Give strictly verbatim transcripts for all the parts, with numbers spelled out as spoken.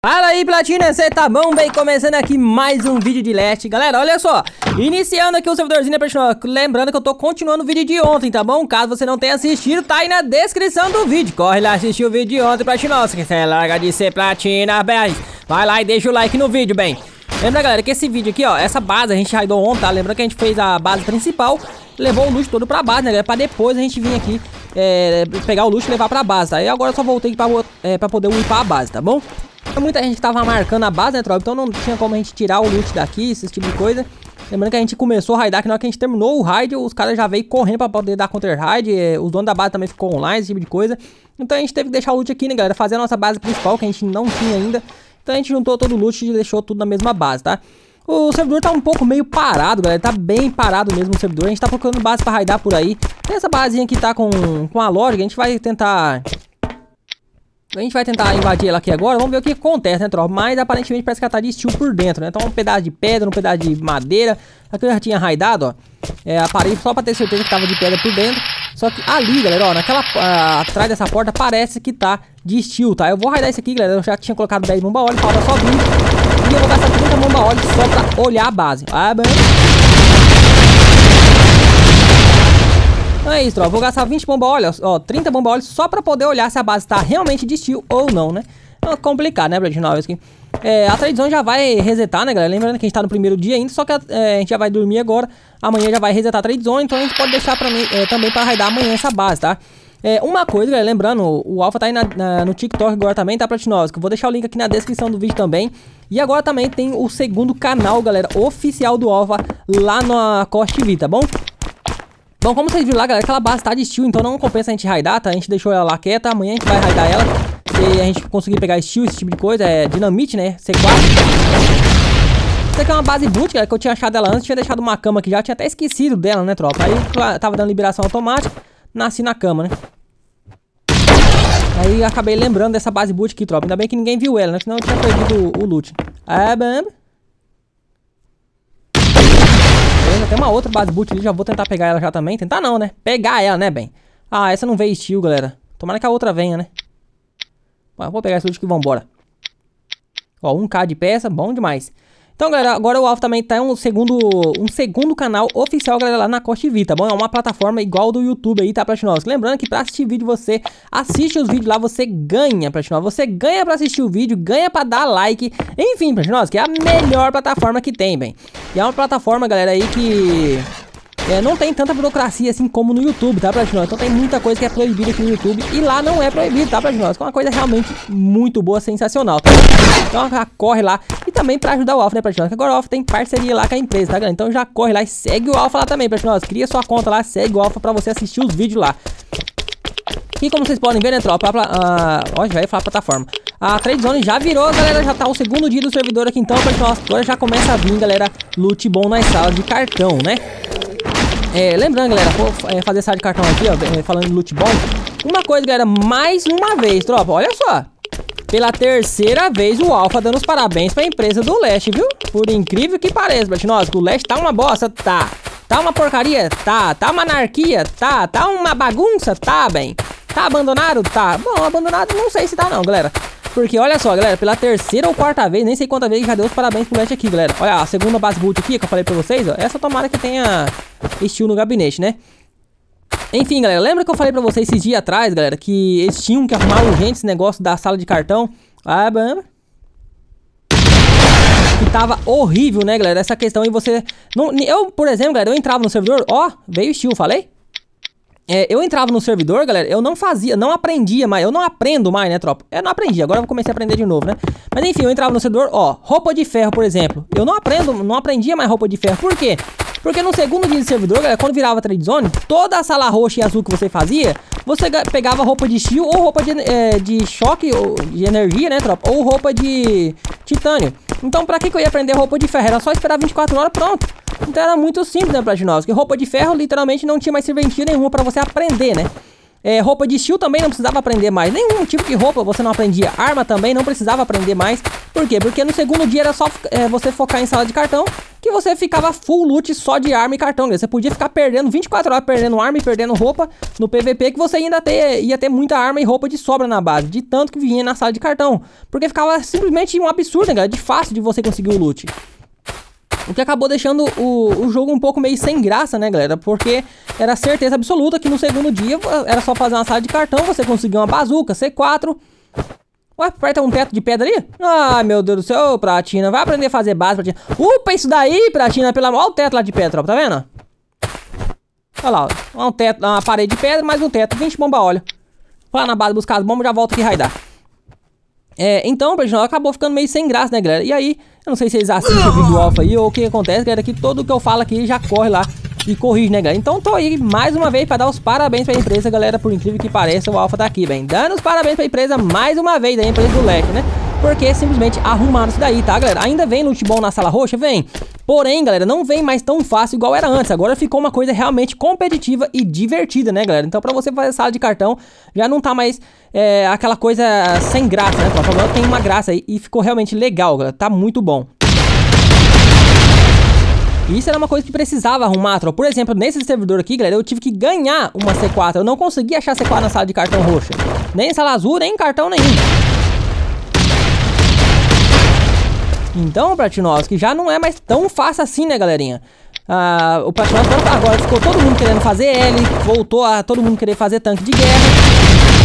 Fala aí, Platina, cê tá bom? Bem, começando aqui mais um vídeo de Leste. Galera, olha só, iniciando aqui o servidorzinho, Platina. Lembrando que eu tô continuando o vídeo de ontem, tá bom? Caso você não tenha assistido, tá aí na descrição do vídeo. Corre lá assistir o vídeo de ontem, Platina. Se você larga de ser Platina, bem, vai lá e deixa o like no vídeo, bem. Lembra, galera, que esse vídeo aqui, ó, essa base a gente raidou ontem, tá? Lembrando que a gente fez a base principal, levou o luxo todo pra base, né, galera? Pra depois a gente vir aqui é, pegar o luxo e levar pra base, tá? E agora eu só voltei aqui pra, é, pra poder upar a base, tá bom? Muita gente tava marcando a base, né, tropa? Então não tinha como a gente tirar o loot daqui, esse tipo de coisa. Lembrando que a gente começou a raidar, que na hora que a gente terminou o raid, os caras já veio correndo pra poder dar counter raid. Os donos da base também ficou online, esse tipo de coisa. Então a gente teve que deixar o loot aqui, né, galera? Fazer a nossa base principal, que a gente não tinha ainda. Então a gente juntou todo o loot e deixou tudo na mesma base, tá? O servidor tá um pouco meio parado, galera. Tá bem parado mesmo o servidor. A gente tá procurando base pra raidar por aí. Tem essa basezinha aqui tá com, com a lógica. A gente vai tentar... A gente vai tentar invadir ela aqui agora, vamos ver o que acontece, né, tropa? Mas aparentemente parece que ela tá de steel por dentro, né? Então um pedaço de pedra, um pedaço de madeira. Aqui eu já tinha raidado, ó. É, aparelho só pra ter certeza que tava de pedra por dentro. Só que ali, galera, ó, naquela... Uh, atrás dessa porta parece que tá de steel, tá? Eu vou raidar isso aqui, galera. Eu já tinha colocado dez bomba óleo, falta só vinte. E eu vou gastar trinta bomba óleo só pra olhar a base. Ah, bem... Então é isso, ó, vou gastar vinte bomba óleo, ó, trinta bomba óleo só pra poder olhar se a base tá realmente de steel ou não, né? É complicado, né, pra gente não aqui. É, a tradição já vai resetar, né, galera? Lembrando que a gente tá no primeiro dia ainda, só que a, é, a gente já vai dormir agora. Amanhã já vai resetar a tradição, então a gente pode deixar pra mim, é, também pra raidar amanhã essa base, tá? É, uma coisa, galera, lembrando, o Alpha tá aí na, na, no TikTok agora também, tá, Platinovski? Eu vou deixar o link aqui na descrição do vídeo também. E agora também tem o segundo canal, galera, oficial do Alpha lá na Costa T V, tá bom? Bom, como vocês viram lá, galera, aquela base tá de steel, então não compensa a gente raidar, tá? A gente deixou ela lá quieta, amanhã a gente vai raidar ela. Se a gente conseguir pegar steel, esse tipo de coisa, é dinamite, né? C quatro. Isso aqui é uma base boot, galera, que eu tinha achado ela antes, tinha deixado uma cama aqui já, tinha até esquecido dela, né, tropa? Aí tava dando liberação automática, nasci na cama, né? Aí acabei lembrando dessa base boot aqui, tropa. Ainda bem que ninguém viu ela, né? Senão eu tinha perdido o, o loot. Ah, bam. Tem uma outra base boot ali, já vou tentar pegar ela já também. Tentar não, né? Pegar ela, né, bem? Ah, essa não veio steel, galera. Tomara que a outra venha, né? Ah, vou pegar esse loot aqui e vambora. Ó, um K de peça, bom demais. Então, galera, agora o Alpha também tá um segundo, um segundo canal oficial, galera, lá na Costa T V, tá bom? É uma plataforma igual do YouTube aí, tá, Platinovski? Lembrando que pra assistir vídeo, você assiste os vídeos lá, você ganha, Platinovski. Você ganha pra assistir o vídeo, ganha pra dar like. Enfim, Platinovski, é a melhor plataforma que tem, bem. E é uma plataforma, galera, aí que... É, não tem tanta burocracia assim como no YouTube, tá, Platinovski? Então tem muita coisa que é proibida aqui no YouTube e lá não é proibido, tá, Platinovski? É uma coisa realmente muito boa, sensacional, tá? Então já corre lá e também pra ajudar o Alpha, né, Platinovski? Agora o Alpha tem parceria lá com a empresa, tá, galera? Então já corre lá e segue o Alpha lá também, Platinovski. Cria sua conta lá, segue o Alpha pra você assistir os vídeos lá. E como vocês podem ver, né, tropa? A, ó, já ia falar plataforma. A Trade Zone já virou, galera. Já tá o segundo dia do servidor aqui, então, Platinovski. Agora já começa a vir, galera, loot bom nas salas de cartão, né? É, lembrando, galera, vou é, fazer sala de cartão aqui, ó, é, falando de loot bom. Uma coisa, galera, mais uma vez, tropa, olha só. Pela terceira vez o Alpha dando os parabéns pra empresa do Leste, viu? Por incrível que pareça, Platinovski, o Leste tá uma bosta, tá. Tá uma porcaria, tá. Tá uma anarquia, tá. Tá uma bagunça, tá, bem. Tá abandonado, tá. Bom, abandonado não sei se tá não, galera. Porque olha só, galera, pela terceira ou quarta vez, nem sei quantas vezes já deu os parabéns pro Leste aqui, galera. Olha, a segunda base boot aqui que eu falei pra vocês, ó. Essa tomara que tenha steel no gabinete, né? Enfim, galera, lembra que eu falei pra vocês esses dias atrás, galera, que eles tinham que arrumar urgente esse negócio da sala de cartão? Ah, bam. Que tava horrível, né, galera, essa questão. E você... Não, eu, por exemplo, galera, eu entrava no servidor, ó, veio steel, falei? É, eu entrava no servidor, galera, eu não fazia, não aprendia mais, eu não aprendo mais, né, tropa? Eu não aprendi, agora eu comecei a aprender de novo, né? Mas enfim, eu entrava no servidor, ó, roupa de ferro, por exemplo. Eu não aprendo, não aprendia mais roupa de ferro, por quê? Porque no segundo dia de servidor, galera, quando virava Trade Zone, toda a sala roxa e azul que você fazia, você pegava roupa de steel ou roupa de, é, de choque, ou de energia, né, tropa? Ou roupa de titânio. Então pra que que eu ia aprender roupa de ferro? Era só esperar vinte e quatro horas, pronto. Então era muito simples, né, Platinovski? Roupa de ferro, literalmente, não tinha mais serventia nenhuma pra você aprender, né? É, roupa de steel também não precisava aprender mais. Nenhum tipo de roupa você não aprendia. Arma também não precisava aprender mais. Por quê? Porque no segundo dia era só é, você focar em sala de cartão que você ficava full loot só de arma e cartão, galera. Você podia ficar perdendo vinte e quatro horas, perdendo arma e perdendo roupa no P V P, que você ainda ter, ia ter muita arma e roupa de sobra na base, de tanto que vinha na sala de cartão. Porque ficava simplesmente um absurdo, né, galera, de fácil de você conseguir o loot. O que acabou deixando o, o jogo um pouco meio sem graça, né, galera? Porque era certeza absoluta que no segundo dia era só fazer uma sala de cartão, você conseguia uma bazuca, C quatro. Ué, aperta um teto de pedra ali? Ai, meu Deus do céu, Pratina. Vai aprender a fazer base, Pratina. Upa, isso daí, Pratina, pelo amor. Olha o teto lá de pedra, tropa, tá vendo? Olha lá, ó. Um teto, uma parede de pedra, mais um teto. vinte bomba óleo. Vai lá na base buscar as bombas, já volto aqui raidar. É, então, Pratina, acabou ficando meio sem graça, né, galera? E aí, eu não sei se vocês assistem o vídeo alfa aí ou o que acontece, galera, que todo que eu falo aqui já corre lá e corrige, né, galera? Então tô aí mais uma vez pra dar os parabéns pra empresa, galera. Por incrível que pareça, o Alpha tá aqui, bem. Dando os parabéns pra empresa mais uma vez, a empresa do Leque, né? Porque simplesmente arrumaram isso daí, tá, galera? Ainda vem loot bom na sala roxa? Vem. Porém, galera, não vem mais tão fácil igual era antes. Agora ficou uma coisa realmente competitiva e divertida, né, galera? Então pra você fazer sala de cartão, já não tá mais é, aquela coisa sem graça, né? Agora tem uma graça aí e ficou realmente legal, galera. Tá muito bom. Isso era uma coisa que precisava arrumar, tropa. Por exemplo, nesse servidor aqui, galera, eu tive que ganhar uma C quatro. Eu não consegui achar C quatro na sala de cartão roxa. Nem em sala azul, nem em cartão nenhum. Então, Platinovski, já não é mais tão fácil assim, né, galerinha? Ah, o Platinovski agora ficou todo mundo querendo fazer L. Voltou a todo mundo querer fazer tanque de guerra.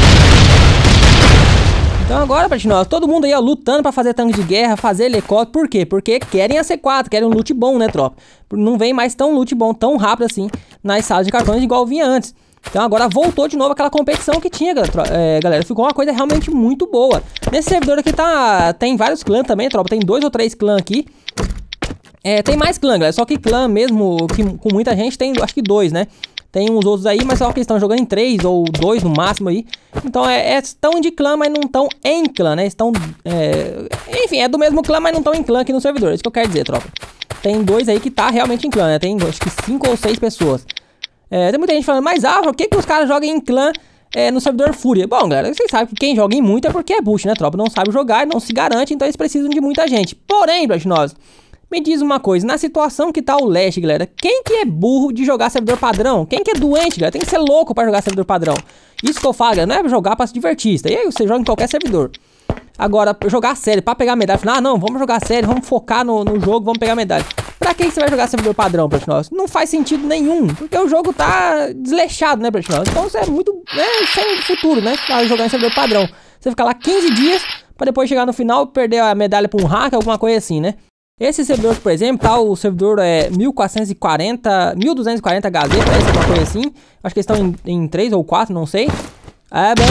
Então agora, Platinovski, todo mundo aí, ó, lutando pra fazer tanque de guerra, fazer helicóptero. Por quê? Porque querem a C quatro, querem um loot bom, né, tropa? Não vem mais tão loot bom, tão rápido assim, nas salas de cartões igual vinha antes. Então agora voltou de novo aquela competição que tinha, é, galera. Ficou uma coisa realmente muito boa. Nesse servidor aqui tá, tem vários clãs também, tropa. Tem dois ou três clãs aqui. É, tem mais clã, galera. Só que clã mesmo, que, com muita gente, tem acho que dois, né? Tem uns outros aí, mas só que eles estão jogando em três ou dois no máximo aí. Então é, é estão de clã, mas não estão em clã, né? Estão, é, enfim, é do mesmo clã, mas não estão em clã aqui no servidor. É isso que eu quero dizer, tropa. Tem dois aí que tá realmente em clã, né? Tem acho que cinco ou seis pessoas. É, tem muita gente falando, mas ah, por que, que os caras jogam em clã é, no servidor Fúria? Bom, galera, vocês sabem que quem joga em muito é porque é bush, né, tropa? Não sabe jogar, não se garante, então eles precisam de muita gente. Porém, Platinovski, me diz uma coisa, na situação que tá o Leste, galera, quem que é burro de jogar servidor padrão? Quem que é doente, galera? Tem que ser louco pra jogar servidor padrão. Isso que eu falo, galera, não é jogar pra se divertir. E aí você joga em qualquer servidor. Agora, jogar sério, pra pegar medalha, ah, não, vamos jogar sério, vamos focar no, no jogo, vamos pegar medalha. Pra que você vai jogar servidor padrão, Platinovski? Não faz sentido nenhum, porque o jogo tá desleixado, né, Platinovski? Então você é muito, é, sem futuro, né, pra jogar em servidor padrão. Você fica lá quinze dias, pra depois chegar no final e perder a medalha pra um hack, alguma coisa assim, né? Esse servidor, por exemplo, tá, o servidor é mil quatrocentos e quarenta, mil duzentos e quarenta H Z, parece alguma coisa assim. Acho que eles estão em, em três ou quatro, não sei. É, bem...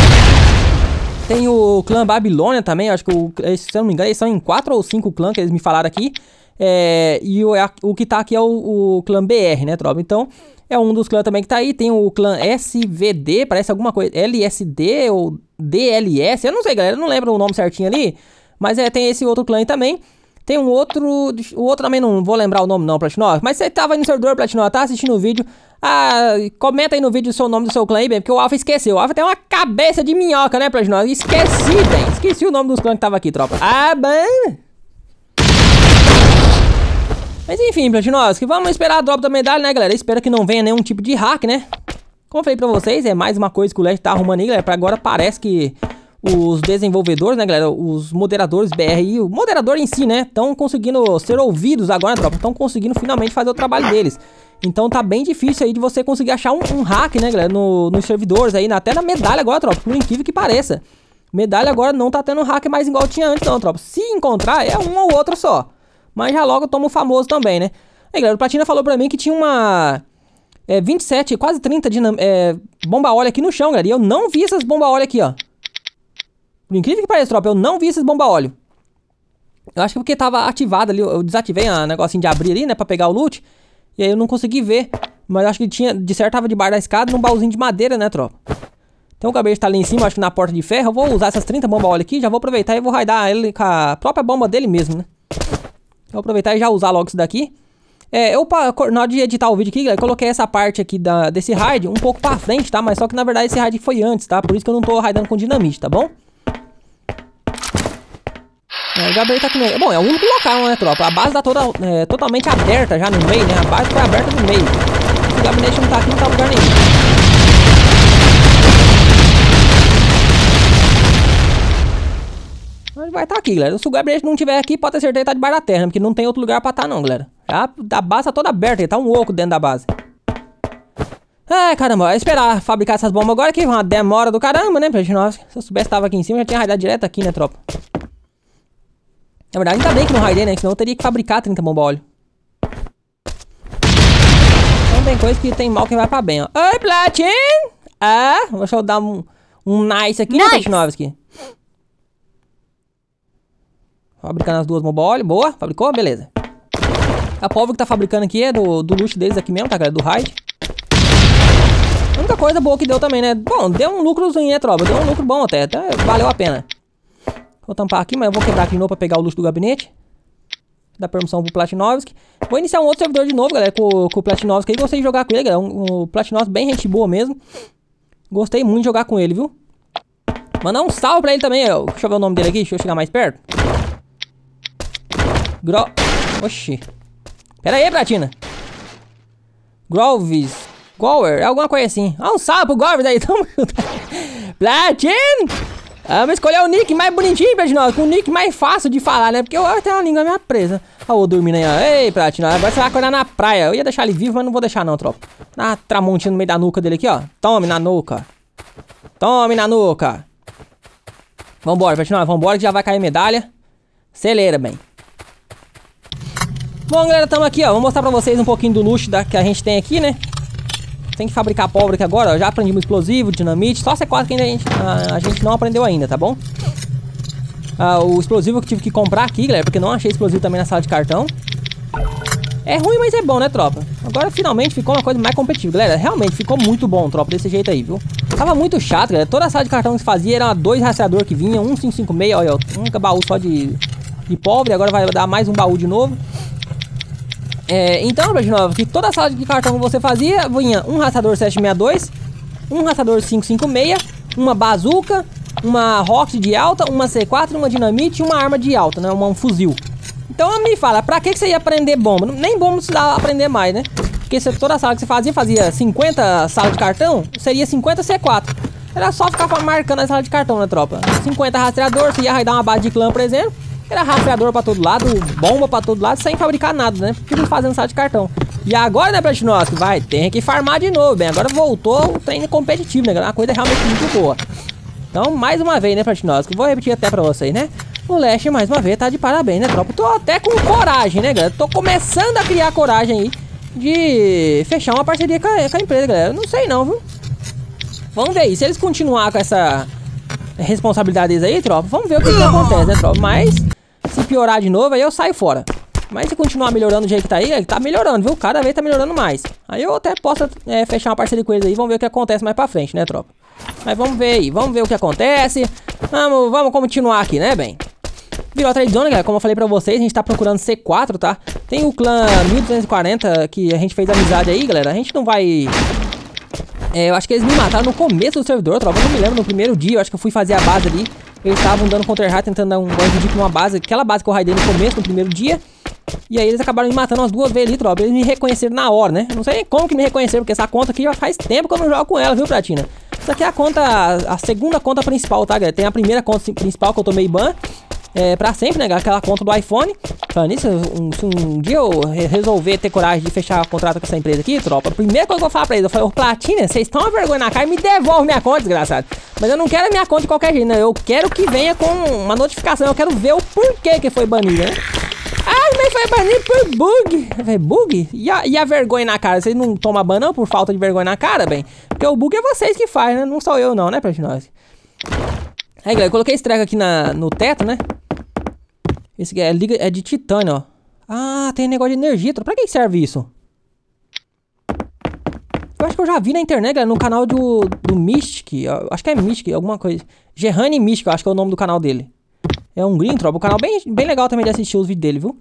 Tem o clã Babilônia também, acho que, o, se eu não me engano, eles são em quatro ou cinco clãs que eles me falaram aqui. É, e o, o que tá aqui é o, o clã B R, né, tropa? Então, é um dos clãs também que tá aí. Tem o clã S V D, parece alguma coisa, L S D ou D L S, eu não sei, galera, eu não lembro o nome certinho ali. Mas é, tem esse outro clã aí também. Tem um outro, o outro também não vou lembrar o nome não, Platinovski. Mas você tava aí no servidor, Platinovski, tá assistindo o vídeo. Ah, comenta aí no vídeo o seu nome do seu clã aí, bem, porque o Alpha esqueceu. O Alpha tem uma cabeça de minhoca, né, Platinovski? Esqueci, bem, esqueci o nome dos clãs que tava aqui, tropa. Ah, bem... Mas enfim, Platinovski, vamos esperar a drop da medalha, né, galera? Espero que não venha nenhum tipo de hack, né? Como eu falei pra vocês, é mais uma coisa que o Leste tá arrumando aí, galera. Pra agora parece que os desenvolvedores, né, galera, os moderadores B R e o moderador em si, né, estão conseguindo ser ouvidos agora, tropa. Estão conseguindo finalmente fazer o trabalho deles. Então tá bem difícil aí de você conseguir achar um, um hack, né, galera, no, nos servidores aí, até na medalha agora, tropa, por incrível que pareça. Medalha agora não tá tendo hack mais igual tinha antes não, tropa. Se encontrar, é um ou outro só. Mas já logo toma o famoso também, né. Aí, galera, o Platina falou pra mim que tinha uma... É, vinte e sete, quase trinta de, é, bomba óleo aqui no chão, galera. E eu não vi essas bomba óleo aqui, ó. Por incrível que pareça, tropa, eu não vi esses bomba óleo. Eu acho que porque tava ativado ali, eu desativei a negocinho de abrir ali, né, pra pegar o loot. E aí eu não consegui ver. Mas eu acho que tinha, de certo tava debaixo da escada, num baúzinho de madeira, né, tropa. Então o cabelo tá ali em cima, acho que na porta de ferro. Eu vou usar essas trinta bomba óleo aqui, já vou aproveitar e vou raidar ele com a própria bomba dele mesmo, né. Eu vou aproveitar e já usar logo isso daqui. É, eu, na hora de editar o vídeo aqui, galera, coloquei essa parte aqui da, desse raid um pouco pra frente, tá? Mas só que na verdade esse raid foi antes, tá? Por isso que eu não tô raidando com dinamite, tá bom? É, o gabinete tá aqui no... Bom, é o único local, né, tropa? A base tá toda é, totalmente aberta já no meio, né? A base foi aberta no meio. Se o gabinete não tá aqui, não tá em lugar nenhum. Mas vai estar tá aqui, galera. Se o gabinete não tiver aqui, pode ter certeza que tá debaixo da terra, né? Porque não tem outro lugar pra estar, tá, não, galera. Já, a base tá toda aberta, tá um oco dentro da base. Ai, caramba, vai esperar fabricar essas bombas agora, que uma demora do caramba, né, Platinovski? Se eu soubesse que tava aqui em cima, já tinha raidado direto aqui, né, tropa? Na verdade, ainda bem que não raidei, né? Senão eu teria que fabricar trinta bomba óleo. Então tem coisa que tem mal que vai pra bem, ó. Oi, Platin! Ah, deixa eu dar um, um nice aqui, nice. Né, Platinovski? Fabricando as duas bomba óleo, boa, fabricou, beleza. A pólvora que tá fabricando aqui é do, do luxo deles aqui mesmo, tá, galera? Do raid. A única coisa boa que deu também, né? Bom, deu um lucrozinho, né, tropa? Deu um lucro bom até, até valeu a pena. Vou tampar aqui, mas eu vou quebrar aqui de novo pra pegar o luxo do gabinete. Dá permissão pro Platinovski. Vou iniciar um outro servidor de novo, galera, com, com o Platinovski aí. Gostei de jogar com ele, galera. Um, um Platinovski bem gente boa mesmo. Gostei muito de jogar com ele, viu? Mandar um salve pra ele também. Ó. Deixa eu ver o nome dele aqui, deixa eu chegar mais perto. Gro... Oxi. Pera aí, Platina. Groves. Gower, alguma coisa assim. Ah, um salve pro Gower aí, tamo junto. Platin! Vamos escolher o nick mais bonitinho, Platinov, com o nick mais fácil de falar, né? Porque eu tenho uma língua meio presa. Ó, o dormindo aí, ó. Ei, Platinov, agora você vai acordar na praia. Eu ia deixar ele vivo, mas não vou deixar não, tropa. Na tramontina no meio da nuca dele aqui, ó. Tome na nuca. Tome na nuca. Vambora, Platinov, vambora que já vai cair medalha. Acelera, bem. Bom, galera, tamo aqui, ó. Vou mostrar pra vocês um pouquinho do luxo da, que a gente tem aqui, né? Tem que fabricar pólvora aqui agora, ó. Já aprendemos explosivo, dinamite. Só C quatro que ainda a gente, a, a gente não aprendeu ainda, tá bom? Ah, o explosivo que eu tive que comprar aqui, galera, porque não achei explosivo também na sala de cartão. É ruim, mas é bom, né, tropa? Agora finalmente ficou uma coisa mais competitiva, galera. Realmente ficou muito bom, tropa, desse jeito aí, viu? Tava muito chato, galera. Toda a sala de cartão que se fazia era dois rastreadores que vinha, um cinco cinco seis, olha, um baú só de, de pólvora. Agora vai dar mais um baú de novo. É, então, de novo, que toda a sala de cartão que você fazia, vinha um rastreador sete sessenta e dois, um rastreador cinco cinco seis, uma bazuca, uma rocket de alta, uma C quatro, uma dinamite e uma arma de alta, né? Um, um fuzil. Então me fala, pra que, que você ia aprender bomba? Nem bomba não precisava aprender mais, né? Porque se toda a sala que você fazia, fazia cinquenta salas de cartão, seria cinquenta C quatro. Era só ficar marcando a sala de cartão, né, tropa? cinquenta rastreadores, você ia raidar uma base de clã, por exemplo. Era rastreador pra todo lado, bomba pra todo lado, sem fabricar nada, né? Porque não fazendo sala de cartão. E agora, né, Platinovski, vai, tem que farmar de novo, bem. Agora voltou o treino competitivo, né? Uma coisa realmente muito boa. Então, mais uma vez, né, Platinovski, vou repetir até pra vocês, né? O Leste, mais uma vez, tá de parabéns, né, tropa? Tô até com coragem, né, galera? Tô começando a criar coragem aí de fechar uma parceria com a, com a empresa, galera. Eu não sei não, viu? Vamos ver aí, se eles continuar com essa responsabilidade deles aí, tropa, vamos ver o que, que acontece, né, tropa? Mas... se piorar de novo, aí eu saio fora. Mas se continuar melhorando do jeito que tá aí, ele tá melhorando, viu? Cada vez tá melhorando mais. Aí eu até posso é, fechar uma parceria com eles aí. Vamos ver o que acontece mais pra frente, né, tropa? Mas vamos ver aí. Vamos ver o que acontece. Vamos, vamos continuar aqui, né, bem? Virou trade zone, galera. Como eu falei pra vocês, a gente tá procurando C quatro, tá? Tem o clã mil duzentos e quarenta que a gente fez amizade aí, galera. A gente não vai... É, eu acho que eles me mataram no começo do servidor, tropa. Eu não me lembro, no primeiro dia. Eu acho que eu fui fazer a base ali. Eles estavam dando counter-hard, tentando dar um bandido numa base, aquela base que eu raidei no começo, no primeiro dia. E aí eles acabaram me matando umas duas vezes ali, tropa. Eles me reconheceram na hora, né? Não sei nem como que me reconheceram, porque essa conta aqui já faz tempo que eu não jogo com ela, viu, Platina? Essa aqui é a conta, a segunda conta principal, tá, galera? Tem a primeira conta principal que eu tomei ban. É, pra sempre, né, aquela conta do iPhone. Falando nisso, um, se um dia eu resolver ter coragem de fechar o contrato com essa empresa aqui, tropa, a primeira coisa que eu vou falar pra eles, eu falei, ô Platina, vocês estão a vergonha na cara e me devolve minha conta, desgraçado. Mas eu não quero a minha conta de qualquer jeito, né? Eu quero que venha com uma notificação, eu quero ver o porquê que foi banida, né? Ah, mas foi banido por bug. Eu falei, bug? E a, e a vergonha na cara? Vocês não tomam ban não por falta de vergonha na cara, bem? Porque o bug é vocês que fazem, né? Não sou eu não, né, Platinose? Aí, galera, eu coloquei esse treco aqui na, no teto, né? Esse aqui é, é de titânio, ó. Ah, tem negócio de energia. Pra que serve isso? Eu acho que eu já vi na internet, galera, no canal do, do Mystic. Acho que é Mystic, alguma coisa. Gerrani Mystic, eu acho que é o nome do canal dele. É um green tropa, um canal bem, bem legal também de assistir os vídeos dele, viu?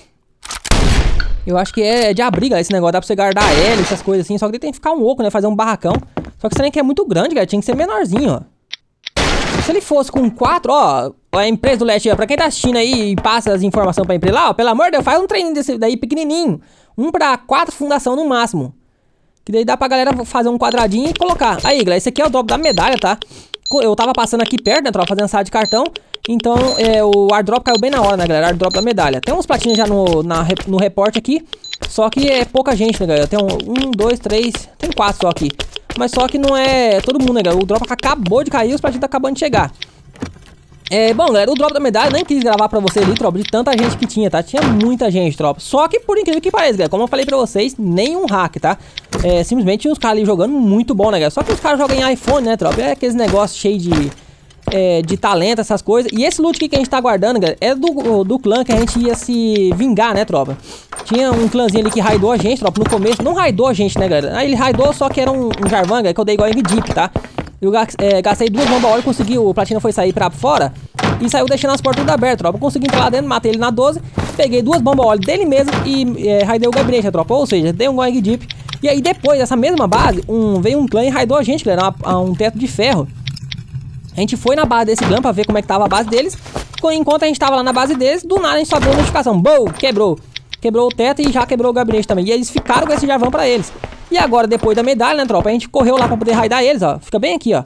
Eu acho que é de abrir, galera, esse negócio. Dá pra você guardar L, essas coisas assim. Só que ele tem que ficar um oco, né? Fazer um barracão. Só que esse trem aqui é muito grande, galera. Tinha que ser menorzinho, ó. se ele fosse com quatro, ó, a empresa do Leste, ó, pra quem tá assistindo aí e passa as informações pra empresa lá, ó, pelo amor de Deus, faz um treininho desse daí pequenininho. Um pra quatro fundação no máximo. Que daí dá pra galera fazer um quadradinho e colocar. Aí, galera, esse aqui é o drop da medalha, tá? Eu tava passando aqui perto, né, tropa, fazendo sala de cartão. Então, é, o airdrop caiu bem na hora, né, galera? Airdrop da medalha. Tem uns platinhos já no, na, no reporte aqui. Só que é pouca gente, né, galera? Tem um, um, dois, três... Tem quatro só aqui. Mas só que não é todo mundo, né, galera? O drop acabou de cair e os platinhos tá acabando de chegar. É, bom, galera, o drop da medalha, nem quis gravar pra vocês ali, tropa, de tanta gente que tinha, tá? Tinha muita gente, tropa. Só que, por incrível que pareça, galera, como eu falei pra vocês, nenhum hack, tá? É, simplesmente tinha uns caras ali jogando muito bom, né, galera? Só que os caras jogam em iPhone, né, tropa? É aqueles negócios cheios de... É, de talento, essas coisas. E esse loot aqui que a gente tá guardando, galera, é do, do clã que a gente ia se vingar, né, tropa? Tinha um clãzinho ali que raidou a gente, tropa, no começo. Não raidou a gente, né, galera? Aí ele raidou, só que era um, um Jarvan, galera, que eu dei igual em Deep, tá? Eu é, gastei duas bombas óleo, consegui, o Platina foi sair pra fora e saiu deixando as portas tudo abertas, tropa. Eu consegui entrar lá dentro, matei ele na doze, peguei duas bombas óleo dele mesmo e é, raidei o gabinete, tropa. Ou seja, dei um going deep. E aí depois dessa mesma base, um, veio um clã e raidou a gente, galera, uma, um teto de ferro. A gente foi na base desse clã pra ver como é que tava a base deles. Enquanto a gente tava lá na base deles, do nada a gente só deu uma notificação. Bow, quebrou. Quebrou o teto e já quebrou o gabinete também. E eles ficaram com esse Jarvan pra eles. E agora, depois da medalha, né, tropa? A gente correu lá pra poder raidar eles, ó. Fica bem aqui, ó.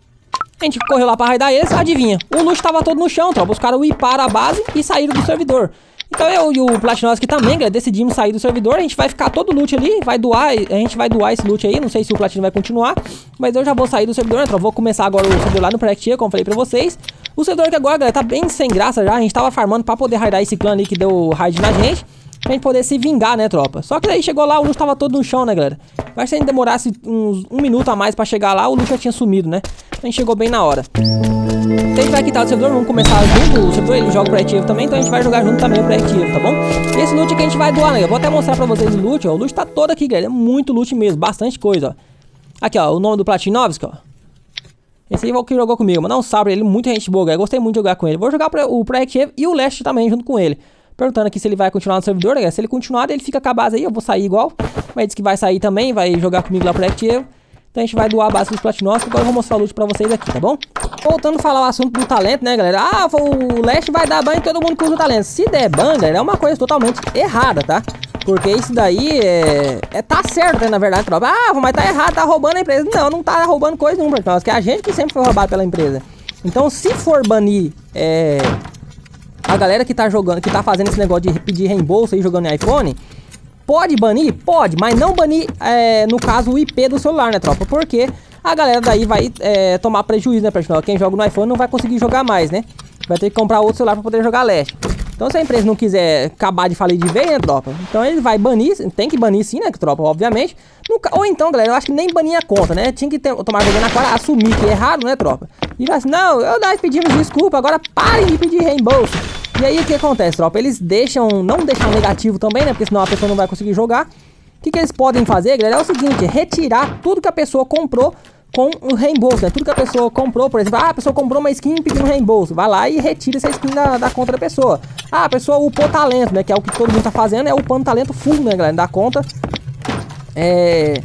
A gente correu lá pra raidar eles, adivinha? O loot tava todo no chão, tropa. Os caras wiparam a base e saíram do servidor. Então eu e o Platinosky também, galera, decidimos sair do servidor. A gente vai ficar todo o loot ali, vai doar, a gente vai doar esse loot aí. Não sei se o Platino vai continuar, mas eu já vou sair do servidor, né, tropa? Vou começar agora o servidor lá no Practice, como eu falei pra vocês. O servidor que agora, galera, tá bem sem graça já. A gente tava farmando pra poder raidar esse clã ali que deu raid na gente, pra gente poder se vingar, né, tropa? Só que daí chegou lá, o loot tava todo no chão, né, galera? Mas se a gente demorasse uns um minuto a mais pra chegar lá, o loot já tinha sumido, né? A gente chegou bem na hora. Então a gente vai quitar o servidor, vamos começar junto. O servidor, ele joga o Proactive também, então a gente vai jogar junto também o Proactive, tá bom? E esse loot que a gente vai doar, né? Eu vou até mostrar pra vocês o loot, ó. O loot tá todo aqui, galera. É muito loot mesmo, bastante coisa, ó. Aqui, ó, o nome do Platinovski, ó. Esse aí é o que jogou comigo, mas não sabe, ele é muita gente boa, galera. Eu gostei muito de jogar com ele. Vou jogar o Proactive e o Leste também junto com ele. Perguntando aqui se ele vai continuar no servidor, né? Se ele continuar, ele fica com a base aí, eu vou sair igual. Mas disse que vai sair também, vai jogar comigo lá pro Proactive. Então a gente vai doar a base dos Platinosky. Agora eu vou mostrar o loot pra vocês aqui, tá bom? Voltando a falar o assunto do talento, né, galera? Ah, o Leste vai dar ban em todo mundo que usa o talento. Se der ban, galera, é uma coisa totalmente errada, tá? Porque isso daí é... é tá certo, né, na verdade, tropa. Ah, mas tá errado, tá roubando a empresa. Não, não tá roubando coisa nenhuma, Platinosky, que é a gente que sempre foi roubado pela empresa. Então se for banir, é... a galera que tá jogando, que tá fazendo esse negócio de pedir reembolso aí jogando em iPhone, pode banir? Pode, mas não banir, é, no caso, o I P do celular, né, tropa? Porque a galera daí vai é, tomar prejuízo, né, pessoal? Quem joga no iPhone não vai conseguir jogar mais, né? Vai ter que comprar outro celular pra poder jogar Leste. Então se a empresa não quiser acabar de falir de vez, né, tropa? Então ele vai banir, tem que banir sim, né, tropa? Obviamente. Nunca, ou então, galera, eu acho que nem banir a conta, né? Tinha que ter, tomar vergonha na cara, assumir que é errado, né, tropa? E já assim, não, eu, nós pedimos desculpa, agora parem de pedir reembolso. E aí o que acontece, tropa? Eles deixam, não deixam negativo também, né? Porque senão a pessoa não vai conseguir jogar. O que, que eles podem fazer, galera? É o seguinte, retirar tudo que a pessoa comprou com o reembolso, né? Tudo que a pessoa comprou, por exemplo, ah, a pessoa comprou uma skin pedindo reembolso, vai lá e retira essa skin da, da conta da pessoa. Ah, a pessoa upou talento, né? Que é o que todo mundo tá fazendo, é upando talento full, né, galera? Da conta. É...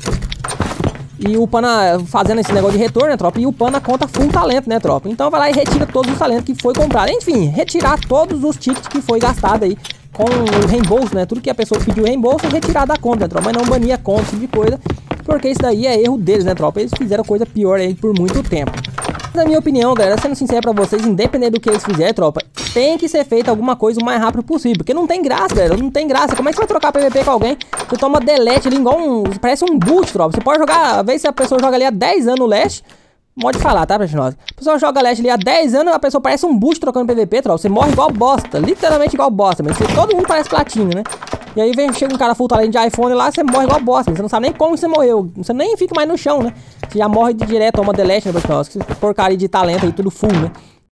E upando, fazendo esse negócio de retorno, né, tropa? E upando a conta full talento, né, tropa? Então vai lá e retira todos os talentos que foi comprado. Enfim, retirar todos os tickets que foi gastado aí com o reembolso, né? Tudo que a pessoa pediu reembolso, retirar da conta, né, tropa? Mas não banir a conta, esse tipo de coisa. Porque isso daí é erro deles, né, tropa? Eles fizeram coisa pior aí por muito tempo. Na minha opinião, galera, sendo sincero pra vocês, independente do que eles fizerem, tropa, tem que ser feita alguma coisa o mais rápido possível. Porque não tem graça, galera, não tem graça. Como é que você vai trocar P V P com alguém? Você toma delete ali igual um... parece um boot, tropa. Você pode jogar, às vezes se a pessoa joga ali há dez anos no Leste, pode falar, tá, Platinosky? A pessoa joga Leste ali há dez anos, a pessoa parece um boot trocando P V P, tropa. Você morre igual bosta, literalmente igual bosta, mas você, todo mundo parece platina, né? E aí vem, chega um cara full talento de iPhone lá, você morre igual bosta, você não sabe nem como você morreu. Você nem fica mais no chão, né? Você já morre de direto, toma delete, né, Platinosky? Porcaria de talento aí, tudo full, né?